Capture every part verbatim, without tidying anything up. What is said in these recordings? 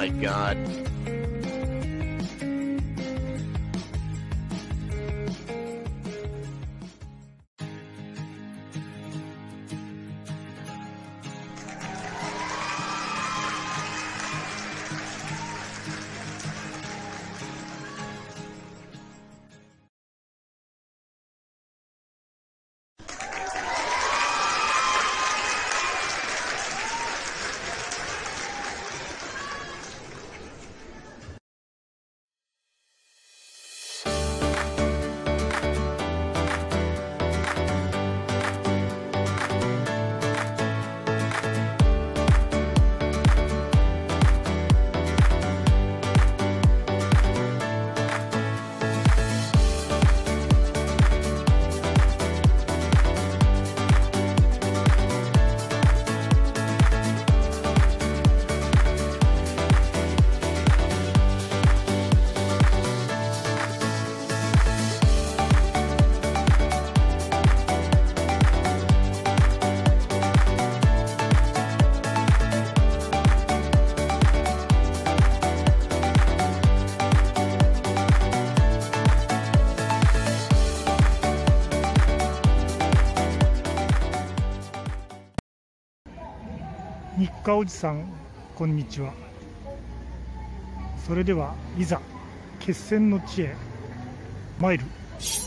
my God. 日課おじさん、こんにちは。それではいざ決戦の地へ参る。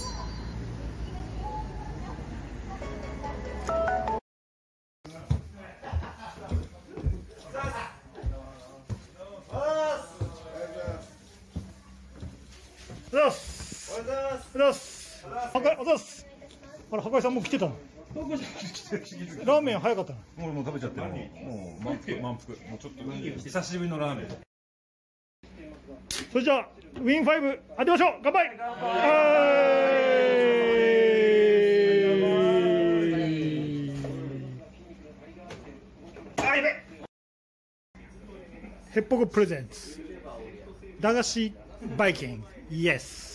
おざす。おざす。はかい、おざす。あら、はかいさんも来てたの。ラーメン早かったの。 もうもう食べちゃってる。もう満腹満腹。もうちょっと久しぶりのラーメン。 それじゃあウィンファイブ当てましょう。乾杯。あ、やべ。ヘッポコプレゼンツ駄菓子バイキングイエス。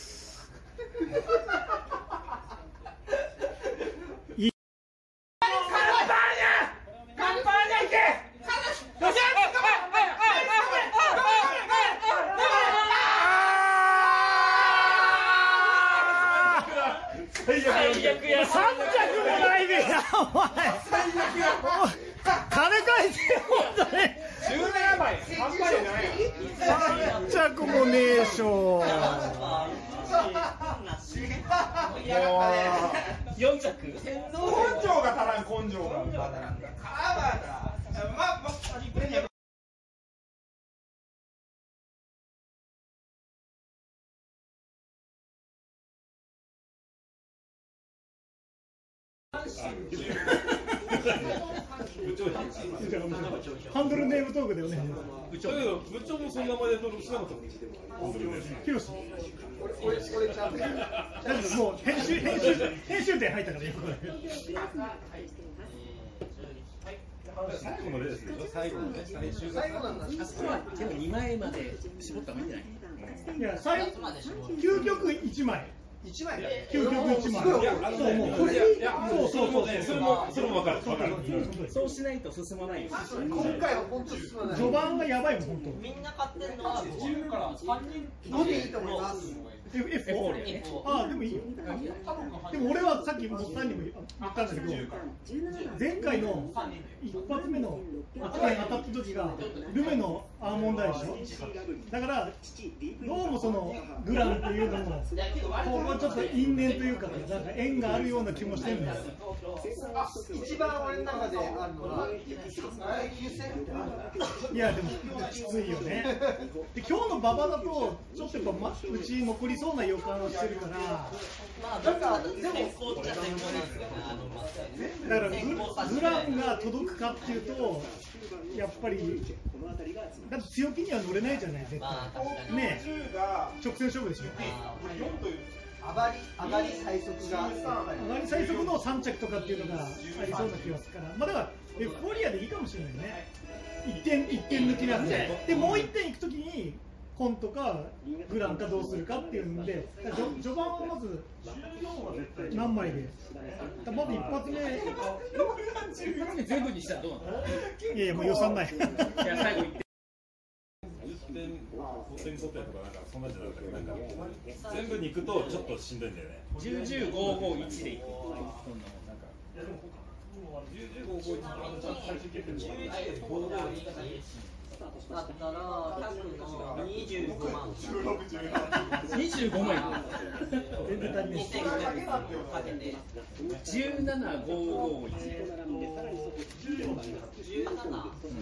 最悪や。三着もないでや、お前。最悪や。金返せよ、本当に。 じゅうななまい。半端じゃないや。 三着もねえしょ。 四着。根性が足らん、根性が。 ハンドルネームトークだよね。 部長もそんなまで登録しなかった。 ヒロシ。もう編集編集編集点入ったからよ。 最後のレースでしょ。最後のね。最終最後なんだ。あそこはでもにまいまで絞った方がいいんじゃない？ いや、最究極いちまい。 一枚。 究極一枚。 いや、そうもうこれいや、そうそうそう、それもそれも分かる分かる。 そうしないと進まないよ。 今回は本当進まない。 序盤がやばいもん、本当。 みんな買ってんのは十から三人のでいいと思います。 エフフォー？ああ、でもいいよ。でも俺はさっきもさんにも言ったんだけど、前回の一発目の当たった時がルメのアーモンドアイでしょ。だからどうもそのグラムっていうのもここちょっと因縁というか、なんか縁があるような気もしてるんだよ。 一番俺の中であるのはきゅうせん。 いやでもきついよね。で今日の馬場だとちょっとやっぱ、ま、うち残りそうな予感はしてるから、 まあなんかでも先行っちゃ先行なんですよね。 だからググラムが届くかっていうとやっぱりだって強気には乗れないじゃない絶対。ねえ直線勝負でしょ。 上がり上がり最速が上がり最速のさん着とかっていうのがありそうな気がするから、まあだからエフフォーリアでいいかもしれないね。いってんいってん抜きなんで、でもういってんいくときにコンとかグランかどうするかっていうんで、序盤はまず何枚で、まず一発目、 一発目全部にしたらどうなの？ いやいやもう予算ない。 いや最後いって。 てんごてんごてんとかなんかそんなんじゃなかったけど、なんか全部に行くとちょっとしんどいんだよね。 じゅう、じゅう、ご、ご、いちでいく。 なんかじゅう、じゅう、ご、ご、いち最終決定じゅう、じゅう、ご、ご、いちだったらひゃくのにじゅうごまん。 にじゅうごまん。 全然足りない。 にせんごひゃくかけてじゅうなな、ご、ご、いち。 じゅうなな、にじゅうごか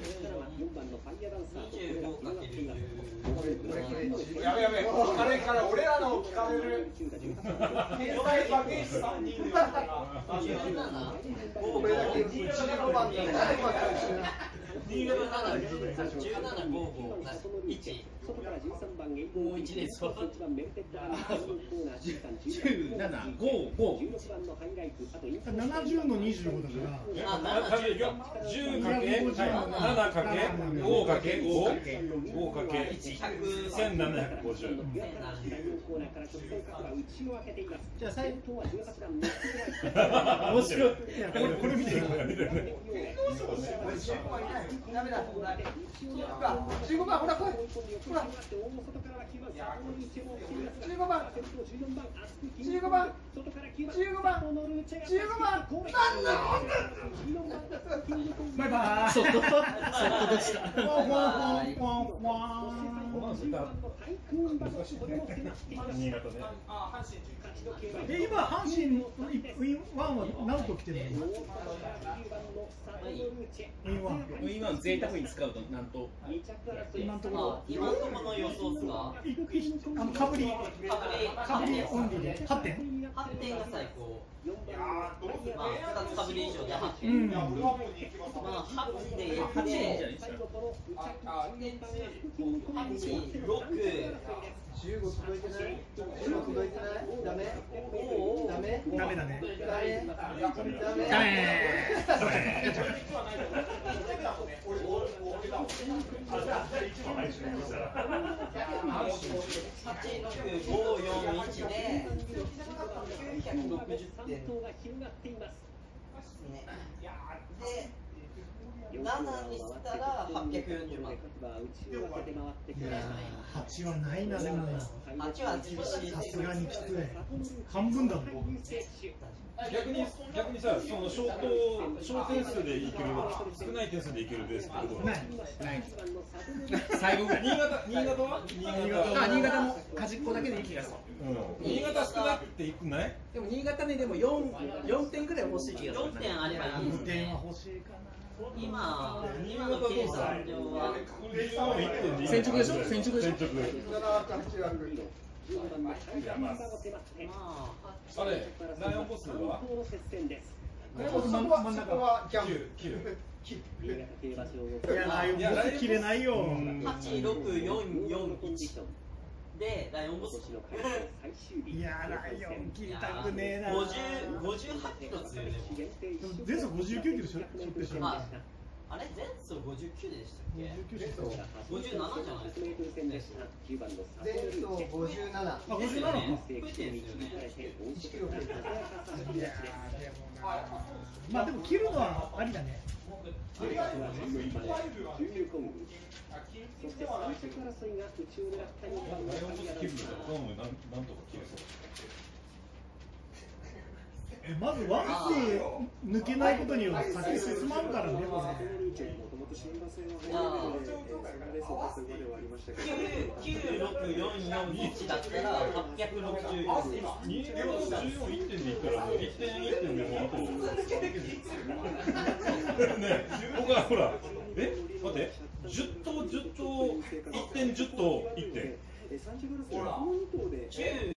けるじゅう。 やべやべ、あれから俺らの聞かれる。お前バケースさんにんでじゅうなな、 俺だけじゅうごばんでじゅうなな、ご、ご、いち。 もういちです。じゅうなな、ご、ご。 ななじゅうのにじゅうごだから。 あ、 じゅうかけななかけごかけご、ごかけせんななひゃくごじゅう。 じゃあ最後面白い。 いやこれこれ見てこれ見てね。 ダメだ。じゅうごばんほら来い。ほら。じゅうごばん。じゅうごばん。じゅうごばん。じゅうごばん。なんだ。 バイバイ。 そっと、そっとでした。 ワンワンワンワンワ新潟ね。 え今阪神のウィンワンは何と来てるの？ウィンワン。 ウィンワン贅沢に使うとなんと今のところあ、今のところの予想数がいいあのかぶりかぶりオンリーではってん。 はってんが最高。まあふたつかぶり以上ではってん。 うん。 まあはちでいってはち、ろく、 じゅうご届いてない？じゅうご届いてない？ダメ？ダメ？ ダメだね。 ダメ？ダメ？ ダメ。 はち、ろく、ご、よん、いちできゅうひゃくろくじゅってんね。で、ななにしたらはっぴゃくよんじゅうまん。 はちはないなでも。 はちは厳しい。 さすがにきつい。半分だもん。 逆に逆にさ、その小点小点数でいける少ない点数でいけるレースってことない。 ない最後ぐらい新潟新潟は新潟あ新潟も端っこだけでいい気がするうん新潟少なくていくないでも新潟ねでもよん、よんてんぐらい欲しい気がするよんてんあればいいにですね。 てんは欲しいかな。 今、今の計算上は先着でしょ先着でしょいやまあまああれライオンボスはそこはそこはギャンブル。 きゅういやライオンボス切れないよ。 はち、ろく、よん、よん、いちでライオンボス。 いやライオン切りたくねえな。 ごじゅう、ごじゅうはちキロ強いでも。 前走ごじゅうきゅうキロしょってしょ。 あ、あれ前走ごじゅうきゅうでしたっけ？ごじゅうななじゃないですか。 前走ごじゅうなな。 あごじゅうななか。 低い点ですよね。 いちキロ増えた。 いやでもな。まあでも切るのはありだね。 そして三着争いがライオンボス切るのがなんなんとか切れそう。 えまずワンス抜けないことには先進まんからねこれ。 きゅう、ろく、よん、よん、いちだったらはっぴゃくろくじゅうよん。 新潟のじゅうよん、いってんでいったらいってんいってんでもあとね僕はほらえ待ってじゅっ頭じゅっ頭いってんじゅっ頭いってんほら。 きゅう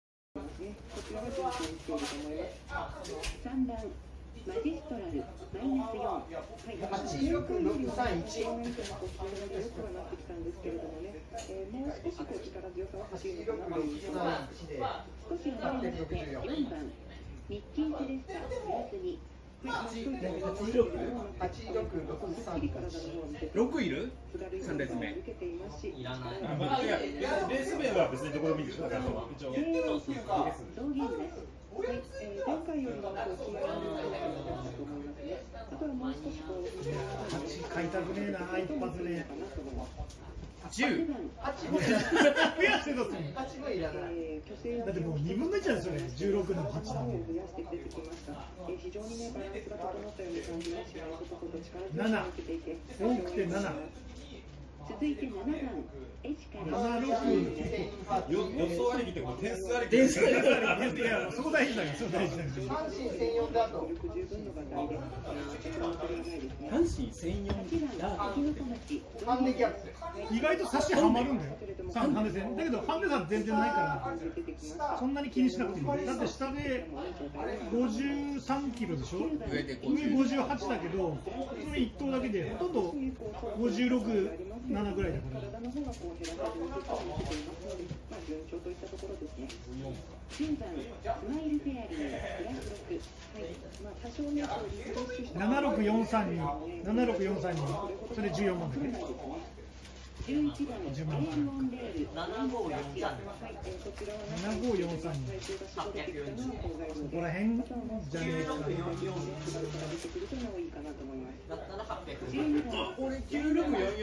さんばんマジストラルマイナスよん、 はち、ろく、ろく、さん、いち。 よくはなってきたんですけれどもね、えー、もう少しこう力強さを欲しいのかなというところ少し離れましてよんばんミッキー・テレスタプラスにはち、ろく、ろく、さん、 ろくいるさん列目いらない。 あまあいやレース名は別にどこでもいいですよ。一応増減です。はい、えー、前回よりもこう気が入ると思いますね。あとはもう少しこう買いたくねえな一発ね。 じゅう。 増やしてどうするの？ 八分いらない。 だってもうにぶんのいちなんですよね。じゅうろくのはちだもん。 増やして出てきました。非常にねバランスが整ったように感じます。試合のことと力強く受けていて。 多くてなな。 続いてななばんエシカル。 ななろく。 予想ありきって点数ありき。 点数ありき。 いやそこ大事だよ。そこ大事だよ。 阪神専用だと。 十分の馬体で、 阪神専用だ。 ハンデキャップ。 意外と差しはまるんだよ。ハンデ戦。だけどハンデさん全然ないからそんなに気にしなくていい。だって下でごじゅうさんキロでしょ。 上で上ごじゅうはちだけど、それいっ頭だけでほとんどごじゅうろく、ななぐらいだから。 体の方がこう減らされる結果を見せていますので、まあ順調といったところですね。じゅうばんスマイルフェアリープラスろく。はい。まあ多少ねこうリフレッシュしたななろくよんさんに、ななろくよんさんに、それじゅうよんばんだけ。 じゅういちばんエールオンレールななごよんさん。 はい、えーこちらはななごよんさんに。 体重が絞れてきたのは郊外そ路で、 こら辺じゃねえかな。 縛るから出てくるというのがいいかなと思います。 だったらはっぴゃく。 じゅうにばん俺きゅうろくよんよん。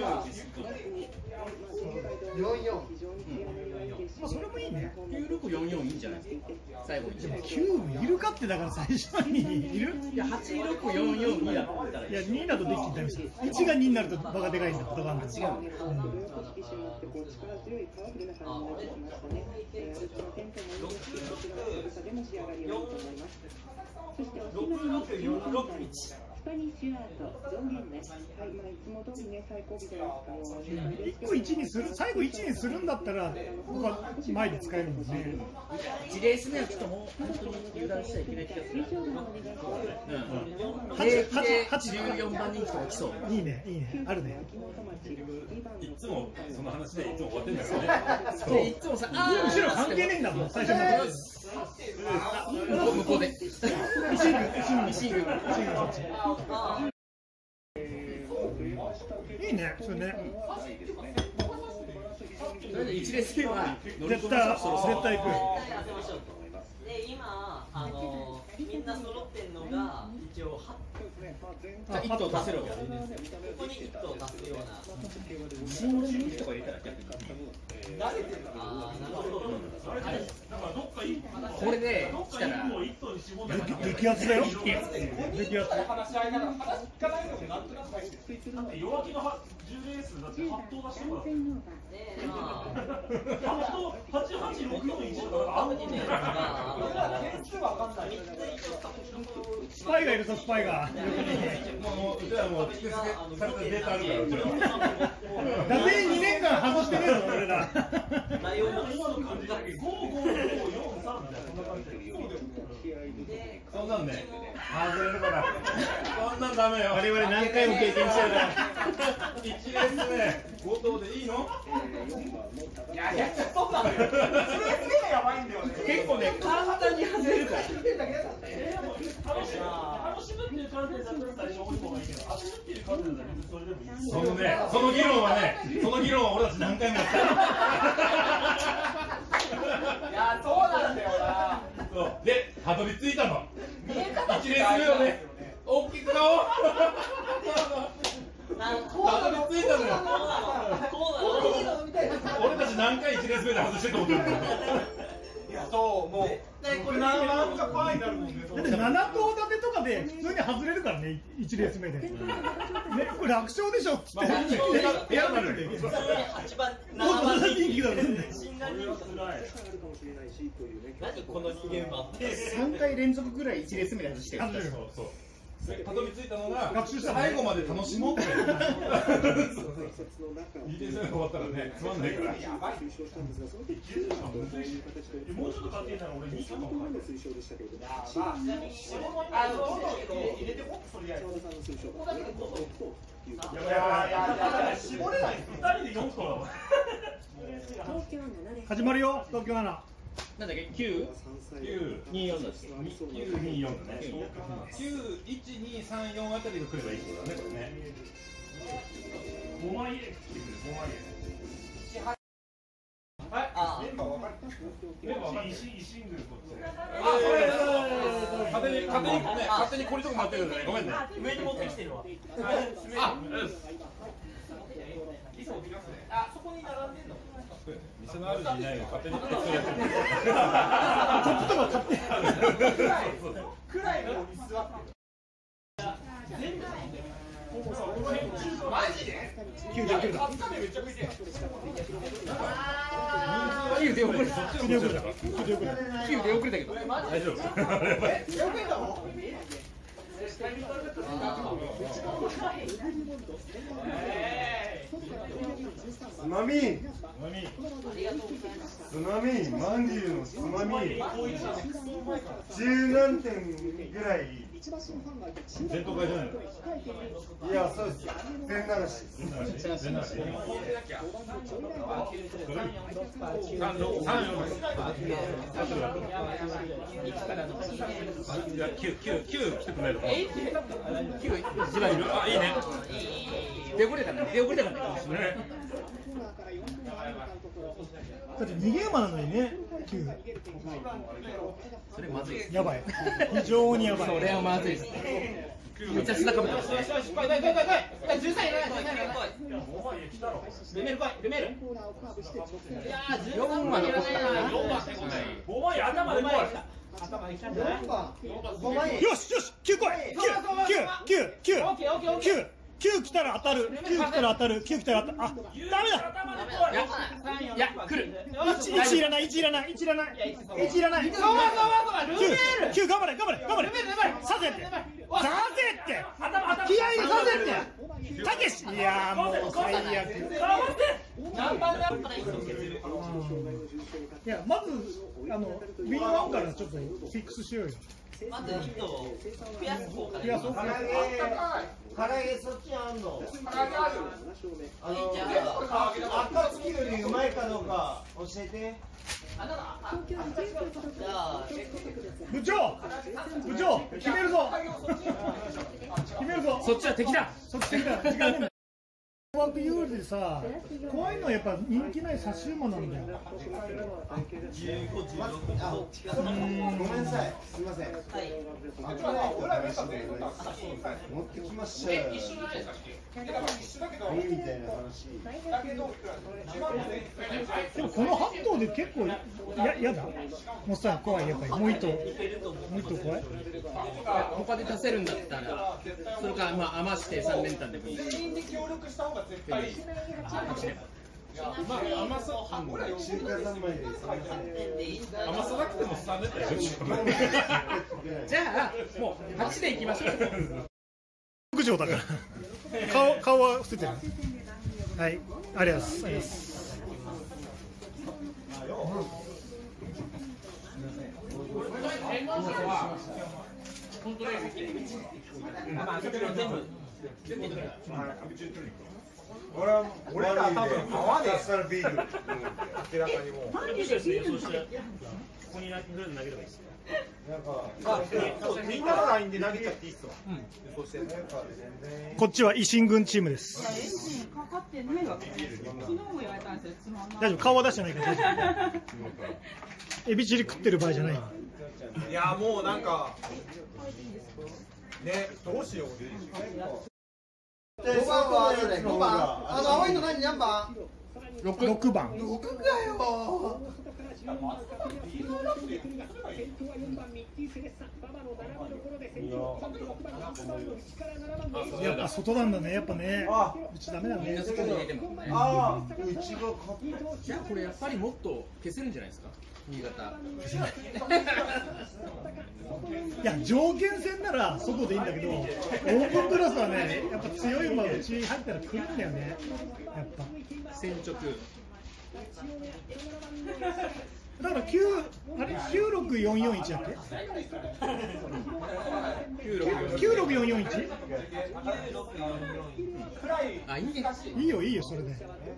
四四。 非常に強めのいいですし、 まあそれもいいね。 きゅうろくよんよんいいんじゃないですか。最後一番。 きゅういるかってだから最初にいる？ いやはちろくよんよんにだ。 いやにだとできてダメですよ。いちがにになると場がでかいんだ。ことがあるんだ。 違う。 引き締まってこう力強いパワフルな感じになってきましたね。えー、歩きのテンポもいいですし、こちらは軽さでも仕上がりがいいと思います。そしておしまいにじゅうさんばんスパニッシュアート増減です。はい、まあいつも通りね最後尾であの紹介ですけど、 いっこいちにする、最後いちにするんだったら僕は前で使えるもんね。 いちレース目はちょっともう本当に油断しちゃいけない気がする。はちじゅうよんばん人気とか来そう。 いいね、いいね、あるね。 いつもその話でいつも終わってるんですよね。 そういつもさ、あむしろ関係ねえんだもん、最初の。 向こうで。 石井君、石井君、石井君、そっち。いいね、それね。 それでいちレース目は絶対、絶対行く。 で今あのみんな揃ってんのが一応はじゃあいっ頭足せるわけ。 ここにいっ頭足すような。 信号人気とか入れたら逆に。 ああなるほど。 これで来たら激アツだよ。激アツ。 弱気のじゅうレースだってはち頭出してるから。 ねえまあはちはちろくのいちだからあんまりね。 スパイがいるぞ、スパイが。 もううちらもう蓄積されたデータあるからうちら。 だぜにねんかん外してねえぞ、俺ら。 内容もごごごよんさんみたいなそんな感じで。そんなんね、外れるから。そんなんダメよ。 我々何回も経験してるから。 いちレース目、ご頭でいいの？ いやいやそうなのよ。それがやばいんだよね。 結構ね簡単に外れるから。 楽しむっていう観点だったら最初多い方がいいけど、当てるっていう観点だったら別にそれでもいい。そのね、その議論はね、その議論は俺たち何回もやった。 いやそうなんだよな。 そうで、たどり着いたの。一レース目をね、大きく買おう。たどり着いたのよ。俺たち何回一レース目で外してると思ってるの。 そうもうなんかパーになるもんね。 だってなな頭立てとかで普通に外れるからね、いちレース目で。ね、これ楽勝でしょっつって。 部屋になるんで。 はちばんもっとなな人気だもんね。 何この人間は。 さんかい連続ぐらいいちレース目で外してる。 外れる。 そうそう。たどり着いたのが学習した最後まで楽しもうって。いちレース目終わったらね、つまんないから。やばい。もうちょっと勝てたら俺にいかもか。 あの入れてもとりあえず。ここだけでこそ。いやいやいや絞れない。 ふたりでよん頭だわ。 始まるよ、東京なな。 なんだっけきゅうきゅうによんだっけ。 きゅうによんだね。きゅういちにさんよんあたりが来ればいいってことだね、これね。ごまいえ来てくれ、ごまいえ。はい。 あメンバー分かる。メンバー分かる。石井シングルこっち。 あそれ勝手に勝手にね勝手にこれとこ待ってるんだね。ごめんね。 上に持ってきてるわ。 あ、 あ、そこに並んでんの。 店の主いないの勝手にそうやってる。 トップとか買ってくらいの椅子は。マジで？ きゅうじゅうきゅうだ。 きゅうで遅れた。 きゅうで遅れた。きゅうで遅れた。 きゅうで遅れたけど。 大丈夫。 つまみつまみまんじゅうのつまみ十何点ぐらい全東会じゃないの？ いやそうです全流し全流し。三四三四。いや九九九来てくれるの？ きゅう一番いる。 あいいね。 出遅れたね。出遅れたからね。 だって逃げ馬なのにね、きゅう。 それまずいです。 やばい。非常にやばい。 それはまずいです。めっちゃ砂かぶってますね。 よしよし、来い来い来い来い。十三いらない、十三いらない。ルメール来い、ルメール。いやー、十三は残ったかな。 五枚頭で来い。頭で来たんじゃない？五枚。 よしよし、きゅう来い。きゅうきゅうきゅうきゅうオッケーオッケーオッケー。 きゅうきゅう来たら当たる。きゅう来たら当たる。きゅう来たら当たる。あ、ダメだ。 いや、来る。 いちいらない、いちいらない、いちいらない。いちいらない。 そうそうそうそう、ルメール。 きゅう頑張れ頑張れ頑張れ。させって。させって気合い入れさせってたけし。いやーもう最悪。いやまずあの ビーワン からちょっとフィックスしようよ。 まずヒットを増やす方から。 増やそう。 唐揚げ唐揚げそっちあんのあの暁よりうまいかどうか教えて。 部長部長決めるぞ決めるぞ。 そっちは敵だ。 そっち敵だ。時間ねワーク有利でさ、こういうのやっぱ人気ない差し馬なんだよ。 じゅうご、じゅうろくどっちか。 ごめんなさいすみません。 はい。 持ってきましたよ。いいみたいな話。 でもこのはっ頭で結構ややだ。もうさ怖いやっぱりもう一頭もう一頭怖い。 他で出せるんだったら、それからまあ余して三連単でもいい。 全員で協力した方が絶対いい。 まあ甘さ中華三昧でさ甘さなくても三連単やる。 じゃあもうはちでいきましょう。 六条だから顔顔は伏せてる。はい、ありがとうございます。 本当ですまあそれも全部。 俺は俺ら多分合わねえからビール。明らかにもう。 ここに投げればいいです。 なんかみんなのラインで投げちゃっていいっすわ。 こっちは維新軍チームです。 かかってないわけ。昨日も言われたんですよ。つまんない。 大丈夫、顔は出してないから大丈夫。エビチリ食ってる場合じゃない。 いやもうなんかねどうしよう。 五番はそれ五番。あの青いの何何番？ 六六番。 六かよ。 やっぱ外なんだね、やっぱね。うちダメだね。 ああ、うちが勝った。 じゃあこれやっぱりもっと消せるんじゃないですか。新潟。 いや条件戦なら外でいいんだけど、オープンクラスはね、やっぱ強い馬がうち入ったら来るんだよね。やっぱ。 先直。 だから九あれ九六四四一だっけ？九六四四一？ あいいね。 いいよいいよそれで。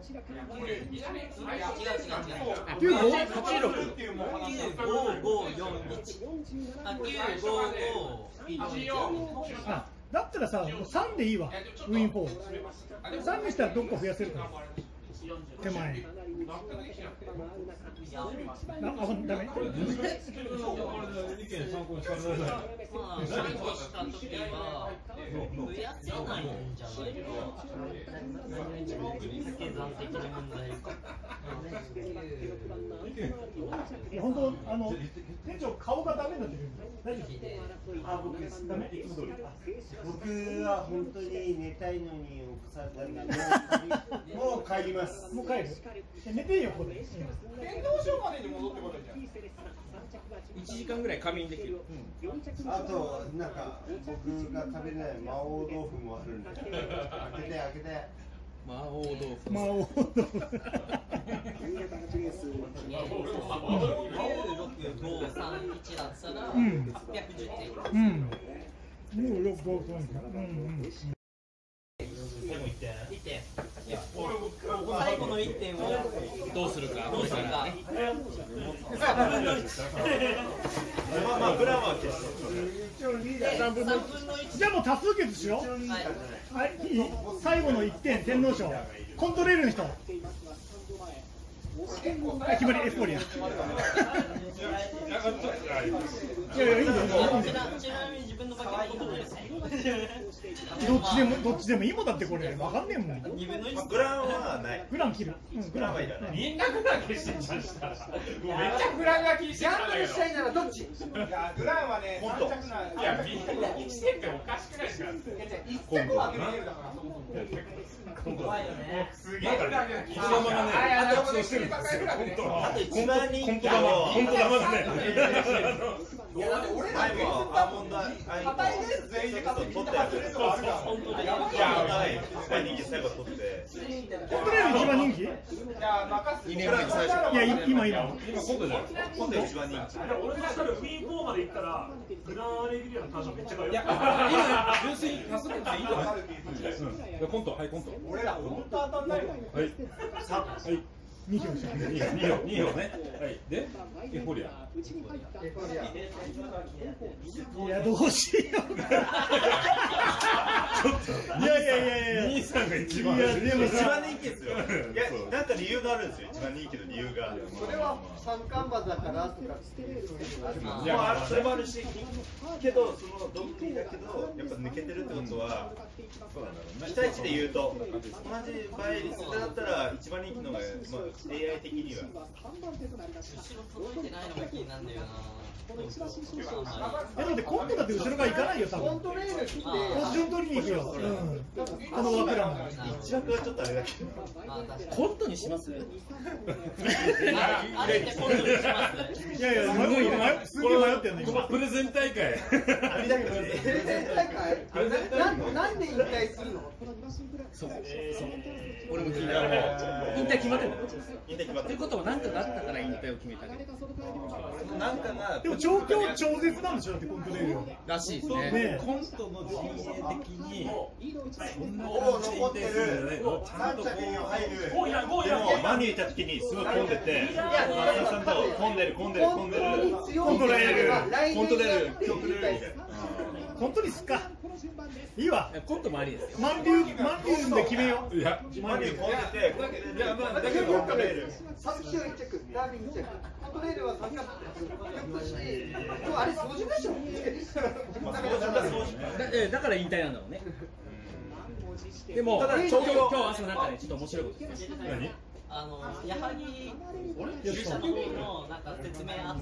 九五八六。 九五五四一。あ九五五四。 あだったらさ三でいいわ。ウィンフォー。三にしたらどっか増やせるから。 手前。あ、あ、ダメ。 これ意見参考にしてください。 まあ、シャンプーした時は増やせないんじゃないか。掛け算的な問題。 本当、あの店長顔がダメになってるんで大丈夫？あ、僕ダメ。いつも通り。 僕は本当に寝たいのに起こされたんで、もう帰ります。 もう帰る。寝ていいよここで。 天皇賞までに戻ってこないじゃん。 いちじかんぐらい仮眠できる。 あとなんか僕が食べれない魔王豆腐もあるんで、開けて開けて。 魔王豆腐。 魔王豆腐。 ろくごさんいちだったらはっぴゃくじゅってん。 うん。もうろくごさん。うんうん。 最後のいってんをどうするか。 どうするか。 まあまあグラマーです。 三分の一。じゃあもう多数決しよう。はい。最後のいってん天皇賞。コントレールの人。決まりエフフォーリア。いやいやいいんだよ。 ちなみに自分のバケットコントレールですね。 どっちでもどっちでもいいもんだってこれわかんねえもん。 グランはない。 グラン切る。 グランはいらない。 みんなグラン消してんじゃんしたら。めっちゃグランが気にしてたんだけど。 したいならどっち？いやグランはね、三着な。 いやみんな気にしてっておかしくないですか。 一着をあげれるだから。 怖いよね。 すげえグランが気にしてるね。あとそうしてるんですよ。本当。 あと一番人気本当だ本当だまだね。 いやだって俺らアイもアーモンドアイも硬いです全員で勝って取ってある。そうそう。 やばいいやはい一番人気最後取って。 コントレール一番人気？ いや任せにねんめに最初。 いや今今。 今今度じゃん。 今度一番人気。 俺がしたらフィーフォーまで行ったらグランレギュラーの感謝めっちゃ変わる。 いや純粋に助けていいと思う。うん。コントはいコント。 俺ら本当当たんないよ。 はい。はい。 二票しかない。 二票二票二票ね。はいでエフフォーリア。 いやどうしよう。 ちょっといやいやいやいや。 兄さんが一番。 いやでも一番人気ですよ。いやなんか理由があるんですよ。一番人気の理由が。 それは三冠馬だからとか。 いやまあそれもあるし、けどそのドッキリだけどやっぱ抜けてるってことは、期待値で言うと同じ倍率だったら一番人気のがまあ エーアイ 的には。 後ろ届いてないのが気になるんだよな。 えだってコントだって後ろが行かないよ多分。 コントレールってポジション取りに行くよ。うん。この枠らも。 一枠はちょっとあれだけど。 コントにします？ あれってコントにします？ いやいやすごい迷すげえ迷ってんね今。 プレゼン大会。 ありだけどね。 プレゼン大会？なんなんで引退するの？ そうそう。俺も聞いた。引退決まってる。 引退決まってる。 ということは何かがあったから引退を決めた。 なんかがでも調教超絶なんでしょだってコントレール。 らしいですね。 ねコントの陣営的にそんなおお残ってる。三着に入る。 ゴーヤゴーでヤもマニーいた時にすごい混んでて、松田さんと混んでる混んでる混んでる。 コントレール。 コントレール曲レールみたいな。 コントにすっか。いいわ。 コントもありですよ。 満流満流で決めよう。 いやマニー混んでて、いやまあだけどコントレール。 サブキュー一着、ダービー一着。コントレールは三冠馬し、でもあれ操縦でしょ。 まあそうじゃないそうじゃない。 だえだから引退なんだろうね。でもただ今日今日朝なんかねちょっと面白いことです。 何？ あの矢作勇者の方のなんか説明あって、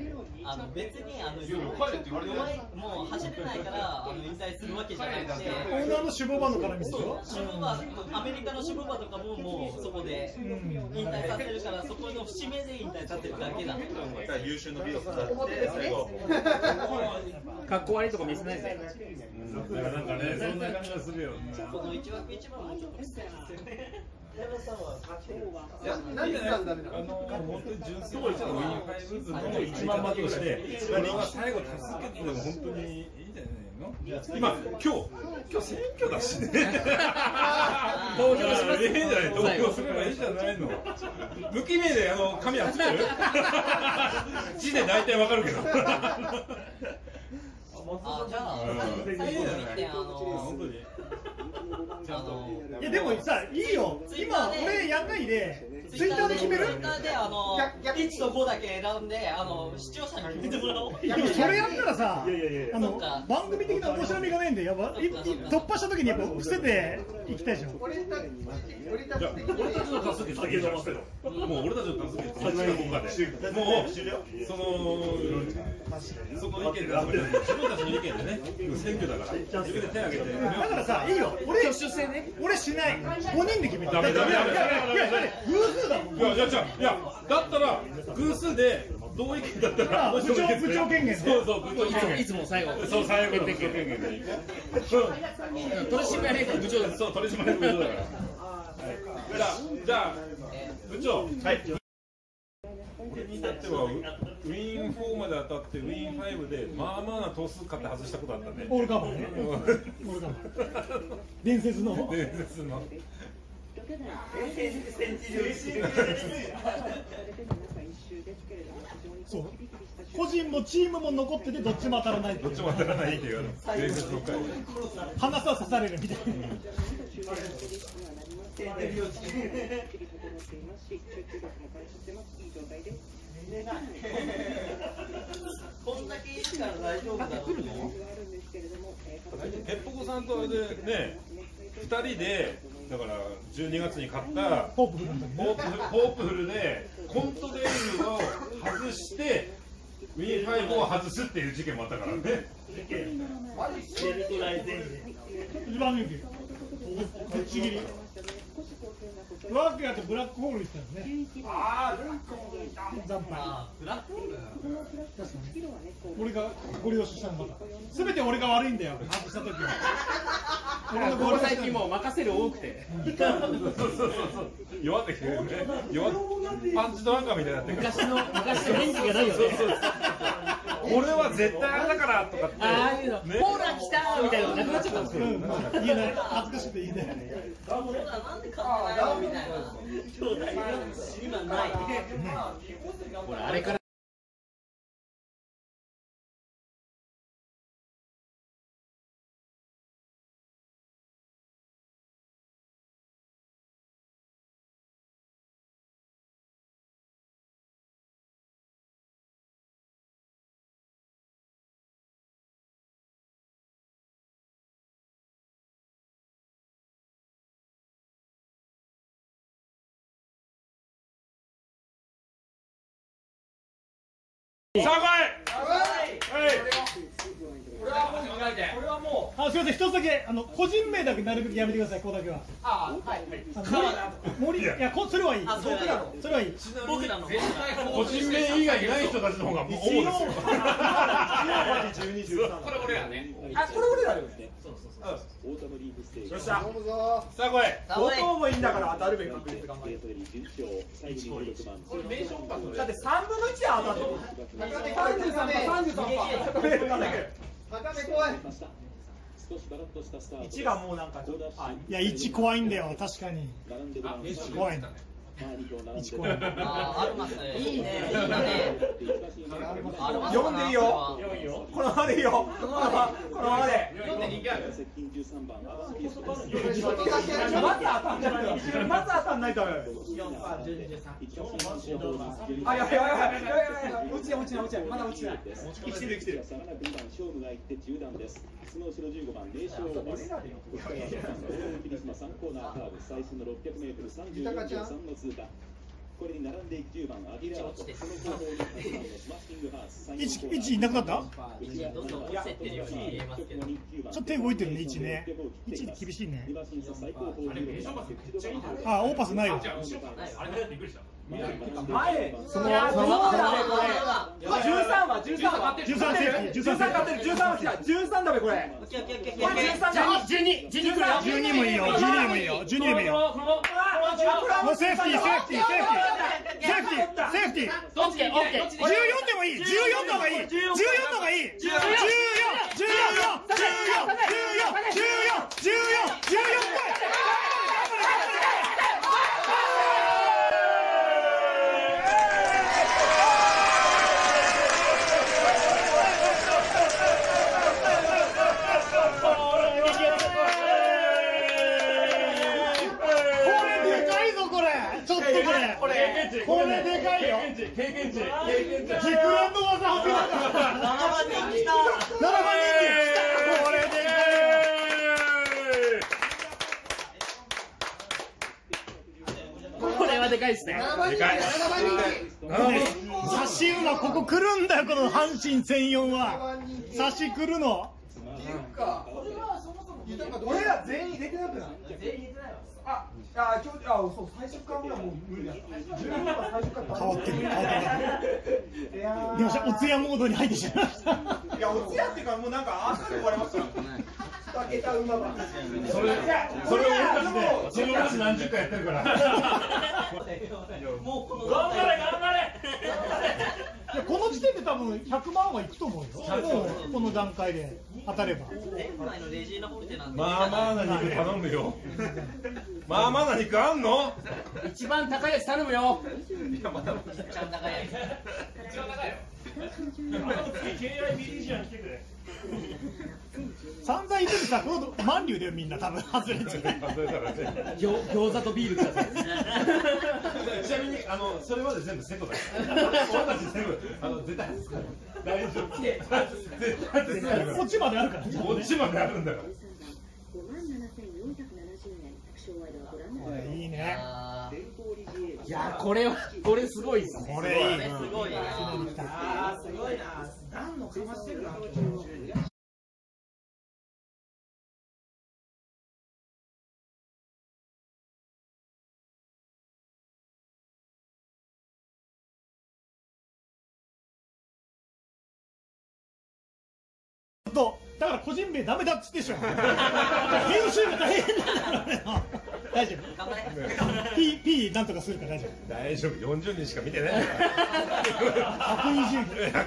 あの別にあの弱いもう走れないからあの引退するわけじゃなくて、 オーナーの守護馬の絡みでしょ。 守護馬アメリカの守護馬とかももうそこで引退させるからそこの節目で引退させるだけだと思う。 だから優秀の美を飾って最後。 かっこ悪いとこ見せないで。 なんかねそんな感じがするよ。 この一枠一番もちょっときついですよね。 矢野さんは勝ってる。 いや、なんでなんだろう。 あの本当に純粋にウィンファイブズの一番馬として最後助けてでも本当にいいんじゃないの？今今日今日選挙だしね。 投票しますいいんじゃない？投票すればいいじゃないの。無記名であの紙集める？字で大体わかるけど。 あじゃあ最後の一点あの本当に。 あちゃんと。 いやでもさ、いいよ、今俺やんないでツイッターで決める。 ツイッターであのいちとごだけ選んで、あの視聴者に決めてもらおう。 でもそれやったらさ、 いやいやいやあの番組的な面白みがないんで、やばい突破した時にやっぱ伏せていきたいでしょ。 俺たち俺たち俺たちの多数決だけじゃん。もう俺たちの多数決そんなに僕がね、もうそのその意見で自分たちの意見でね、選挙だから自分で手挙げて。 だからさ、いいよ、俺俺しない、ごにんで決めた。ダメダメダメ。いや偶数だもん。 いやじゃじゃいやだったら偶数で同意見だったら部長部長権限。 そうそう部長権限。 いつも最後そう最後の部長権限で。 取締役部長です。 そう取締役部長だから。じゃあじゃあ部長。はい。俺に至ってはウィーンフォーまで当たってウィーンファイブでまあまあな頭数買って外したことあったね。 オールカバーね。オールカバー。伝説の。 伝説の。 そう。個人もチームも残っててどっちも当たらない。 どっちも当たらないっていう伝説の回。 鼻さ刺されるみたいな。 こんだけいいから大丈夫だろうの？ ヘッポコさんとあれでね、ふたりでだからじゅうにがつに買ったホープフルホープフルでコントデールを外してウィーンファイブを外すっていう事件もあったからね。 一番人気。ぶっちぎり。ワークやってブラックホール行ったんですね。 ああブラックホールいた。 惨敗。 ブラックホール？ 確かに。俺がご利用したのまた。すべて俺が悪いんだよ。外した時は。 ここ最近もう任せる多くて。 そうそうそうそう。弱ってきてるね。弱パンチドランカーみたいになってる。 昔の昔の元気がないよね。 俺は絶対あれだからとかって。 ああいうの。ほら来たみたいなのなくなっちゃったんですよ。 言えない。恥ずかしくて言えない。 なんで買ってないのみたいな。兄弟今ない。 ほらあれから。 さあこれはもう考えて。これはもう。 あ、すみません、一つだけ、あの個人名だけなるべくやめてください、ここだけは。 ああ、はい。 森、いや、こ、それはいい。それはいい。 僕らの個人名以外ない人たちの方がもう主ですよ。 これ俺らね。 あ、これ俺らよ。 そうそうそう。 よっしゃ。 さあこれ。 後藤もいいんだから当たるべき確率頑張る。 これ名称かそれ。 だって三分の一は当たる。三十三番、三十三番。高め怖い。一がもうなんかちょっと。 いや、一怖いんだよ、確かに。怖いんだ。一怖い。 あアルマスいいね。いいね。 読んでいいよ。このままでいいよ。このままで。 読んで人気ある。 まず当たんないと。まず当たんないと。あ、やばいやばいやばいやばい。落ちない落ちない落ちない。まだ落ちない。生きてる生きてる。 その後ろじゅうごばん、名称です。キリスマさんコーナーカーブ、最新のろっぴゃくメートルさんじゅうよんびょうさんの通過。これに並んでいくじゅうばん、アギラート、その後方にはちばんのスマッシングハース。 一、一いなくなった？ どんどん落ちてってるように見えますけど。 ちょっと手動いてるね、一ね。一厳しいね。あ、オーパスないよ。 あれだってびっくりした。 前、その、そうだね、これ。十三は、十三は。 十三セーフティー、 十三勝ってる、十三は来た、十三だべ、これ。これ十三だ。 十二、十二、 十二もいいよ、十二もいいよ、十二もいいよ。もうセーフティー、セーフティー、セーフティー、セーフティー、セーフティー。 どっちで、オッケー。 十四でもいい、十四の方がいい、十四の方がいい。十四、十四、十四、十四、十四、十四、十四、十四っぽい。 い経験値経験値ジクランド技発表だった。 ななばんにん来た。 ななばんにん来た。これでこれはでかいですね。 でかい。 差し馬ここ来るんだよ、この阪神専用は。差し来るの。 俺ら全員入れてなくない？あ、あ、今日、あ、そう、最初からもう無理だ。自分らが最初から変わってる、変わってる。出ました、おつやモードに入ってしまいました。 いや、おつやっていうか、もうなんか、あんなに終わりました。二桁馬が。 それ、それを俺たちで、それを俺たち何十回やってるから。 もうこの頑張れ頑張れ。 いや、この時点で多分ひゃくまんはいくと思うよ。もうこの段階で当たれば。 前回のレジーナ・ホルテなんで。 まあまあな肉頼むよ。まあまあな肉あんの？ 一番高いやつ頼むよ。 一番高いやつ。一番高いよ。 ケーアイビーディー ジー 来てくれ。 散々言ってるさ、この万竜だよみんな多分外れてる。 餃子とビールください。 ちなみにあのそれまで全部セットだから。俺たち全部あの絶対外すから。大丈夫。絶対外すから。 こっちまであるから。 こっちまであるんだから。 いいね。 いや、これはこれすごいですね。 これいい。 すごいな。 あー、すごいな。何のかましてるな。 とだから個人名ダメだっつってしょ。編集が大変なんだから。大丈夫。 頑張れ。 P P なんとかするから大丈夫。 大丈夫。よんじゅうにんしか見てない。 ひゃくにじゅうにん。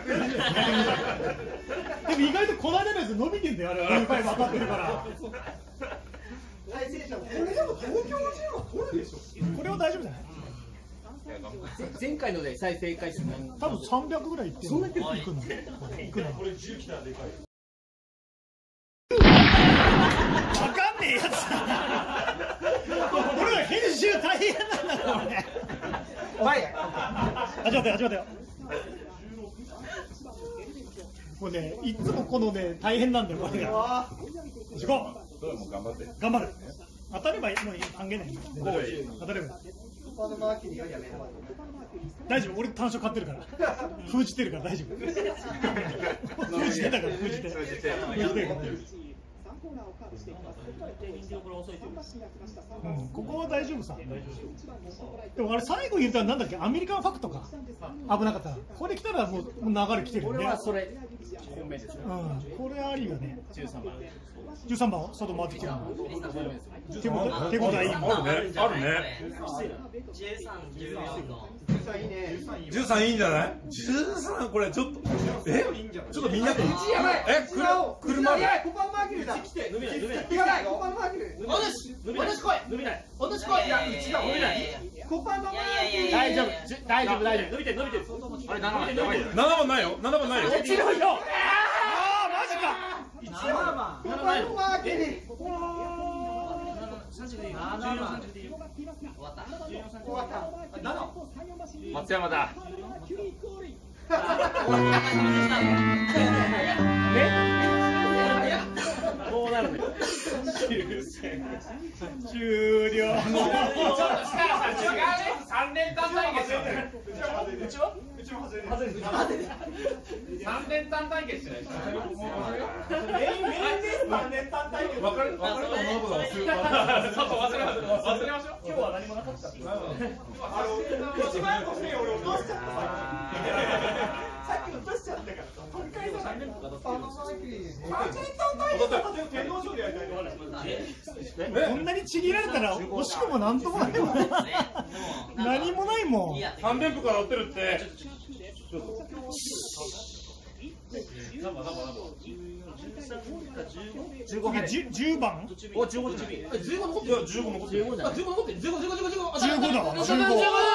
でも意外とこの間のやつ伸びてんだよ、あれ。よんかい当たってるから。 対戦者もこれでも東京のチームは取るでしょ。 これは大丈夫じゃない？ 前回ので再生回数多分さんびゃくぐらいいってる。そんなにいくの？いくの？ これじゅう来たらでかい。 わかんねえやつだ。俺ら編集大変なんだこれ。 はい。 始まったよ始まったよ。もうね、いつもこのね大変なんだよこれが。よし行こう。 それも頑張って。 頑張る。当たればもう関係ない。当たれば。大丈夫、俺単勝買ってるから。封じてるから大丈夫。封じてたから封じて。封じてるから。うん、ここは大丈夫さ。でもあれ最後言ったらなんだっけ、アメリカンファクトか。危なかった。これ来たらもう流れ来てるよね。 俺はそれ本命ですよ。 うん、これありよね。 じゅうさんばん。 じゅうさんばん外回ってきてるの。手応えいいもん。 あるね。あるね。 じゅうさん、じゅうよんの。 じゅうさんいいんじゃない？じゅうさんこれちょっとえちょっとみんなでえ車車いやコパンマーキュルだ。来て。 伸びない伸びない。 いやコパンマーキュル。 お主お主来い。伸びない。お主来い。いやうちが伸びない。 コパンマーキュル。 大丈夫大丈夫大丈夫。伸びてる伸びてる。あれななばんやばい。 ななばんないよ。ななばんないよ。 落ちろよ。 ああマジか。 コパンマーキュル。 松山だ。こうなるね。 終了。 三連単対決。うちは？うちは外れ。外れ。三連単対決じゃないですか。 メインメインで三連単対決。 わかるわかると思うことは忘れ忘れましょう。今日は何もなかった。 あの一万円越しに俺落としちゃった。さっき落としちゃったから。今回の三連単対決。三連単対決。天皇賞でやりたいと思います。 こんなにちぎられたら惜しくもなんともないもん。何もないもん。 三連符から追ってるって。 十五入十十番。 お十五十五。十五残ってる。十五残ってる。十五じゃない。十五残ってる。十五十五十五十五。 十五だわ。十五。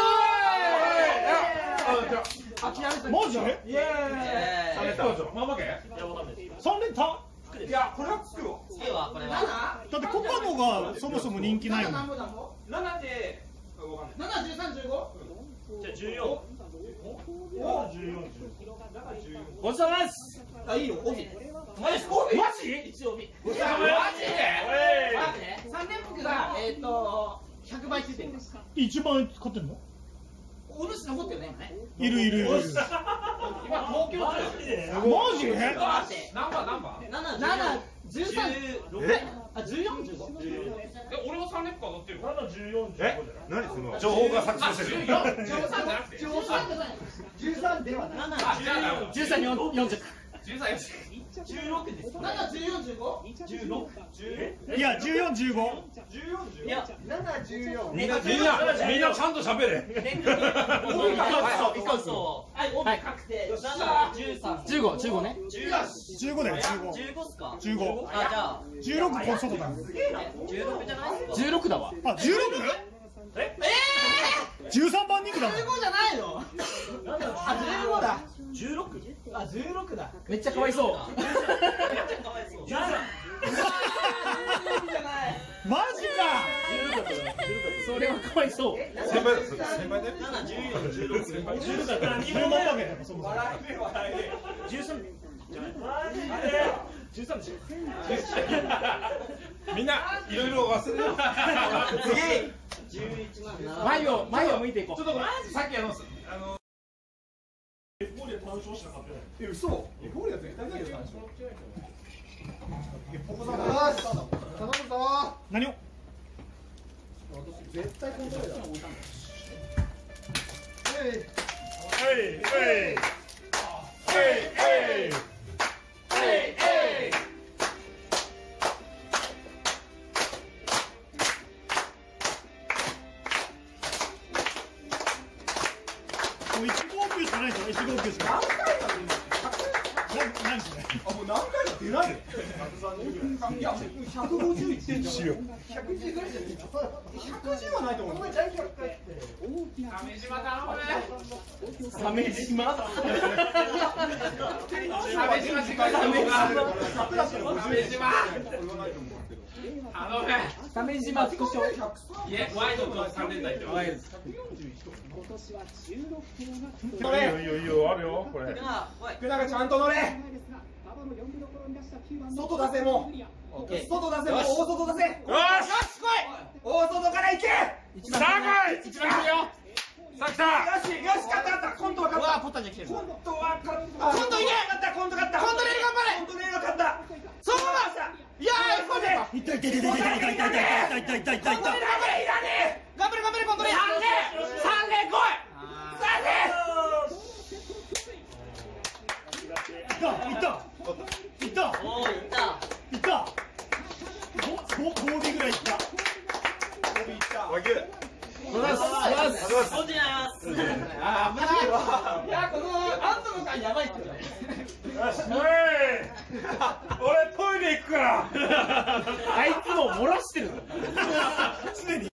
諦めた。 マジ？イエーイ。 まあまけ？ 三連単。 いやこれはつくよ。 次はこれは。 だってコパノがそもそも人気ないもん。 七で。七十三十五。 じゃあじゅうよん。 ごちそうさまです。 あ、いいよ、帯。 マジマジ一応帯。 マジで三連服が、えっと、百倍ついてる。 一番使ってんの？ お主残ってるね、今ね。 いるいるいる。 今東京マジで？ 何番何番？ 七、十三、あ、十四、十五。 え、俺は三連服当たってる。 七十四十え、何その情報が錯綜してる。 十三じゃなくて。 十三ではない。 あ、 十三、四十。 十三、十六です。 七、十四、十五。 十六。 いや、十四、十五。 いや、七、十四。 みんなみんなみんなちゃんと喋れ。 帯確そう。はい、帯確定。七、十三。十五、十五ね。 十五だよ、十五。 十五っすか？ 十五。 あ、じゃあ十六こそこだ。 十六じゃないですか？ 十六だわ。 あ、十六？ ええ。 十三番人気だ。 十五じゃないの？あ、十五だ。十六？あ、十六だ。めっちゃかわいそう。 めっちゃかわいそう。 じゃない。 マジか。 それはかわいそう。 先輩です先輩で。 七、十四、十六。 十六だったら十万番目だよ、そもそも。 十三。十三でしょ。 みんないろいろ忘れる。 次。前を前を向いていこう。 ちょっとごめん、さっきあのあのエフフォーリア単勝しなかったよ。 え、嘘？エフフォーリア絶対ないよ、単勝。 ポコさん、頼むぞ。何を？ 絶対コントローラーだ。 はいはいはいはい。 もう一号球しかないですよ、一号球しか。何それ？ あ、もう何回も出ないよ。いや、百五十いってんじゃん。百十ぐらいじゃねえか。百十はないと思う。お前大百回って。 鮫島頼むね。 鮫島。 鮫島しかいない。鮫島。頼む。 鮫島少し。 いえ、ワイドと三連隊って。ワイド。 今年はじゅうろく頭が乗れ。 いいよいいよあるよこれ。 福永ちゃんと乗れ。外出せもう。外出せもう大外出せ。よし。大外から行け。 さあ来い。一番来るよ。さあ来た。 よしよし勝った勝った。今度は勝った。 ポッタに来てる。 今度は勝った。今度いけ。勝った今度勝った。 コントレール頑張れ。 コントレール勝った。 そのまま。いやー、行こうぜ。 痛い痛い痛い痛い痛い痛い痛い痛い痛い痛い痛い痛い。 コントレール頑張れいらねえ。 頑張れ頑張れコントレール。 三連来い。三連。 いったいったいったおー、いった。 いったごご帯ぐらいいった。 帯いった和牛。 おはようございます。 おじゃーす。 あー、危ないわ。いや、このアントの感やばいってね。 俺トイレ行くから。 あいつも漏らしてるの。 常に